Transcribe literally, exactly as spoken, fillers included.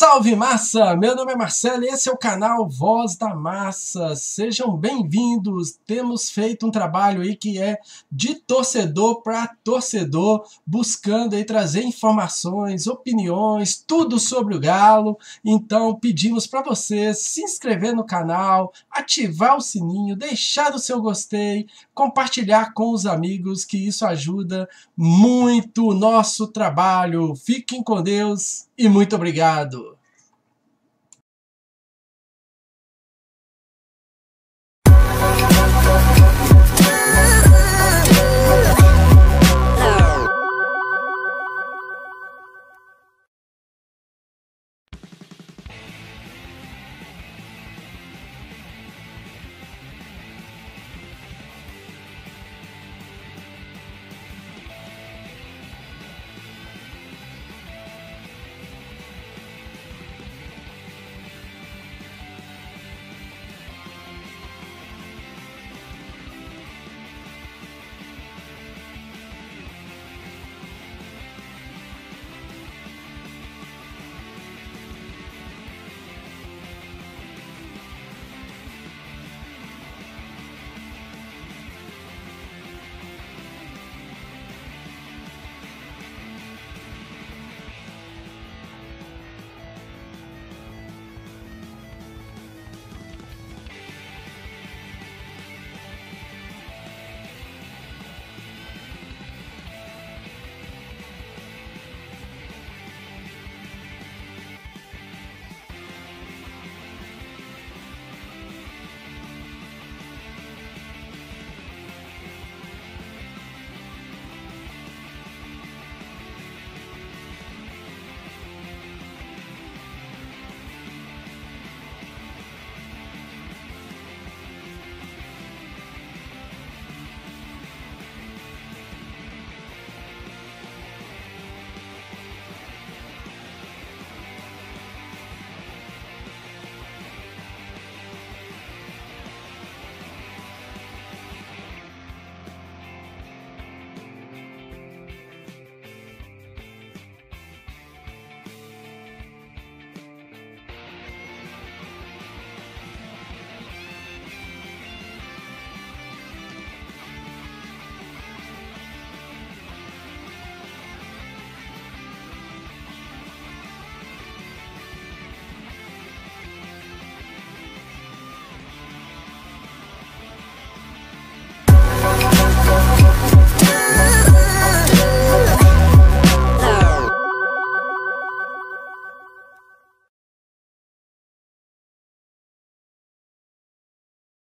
Salve massa! Meu nome é Marcelo e esse é o canal Voz da Massa. Sejam bem-vindos. Temos feito um trabalho aí que é de torcedor para torcedor, buscando aí trazer informações, opiniões, tudo sobre o Galo. Então pedimos para você se inscrever no canal, ativar o sininho, deixar o seu gostei, compartilhar com os amigos, que isso ajuda muito o nosso trabalho. Fiquem com Deus e muito obrigado!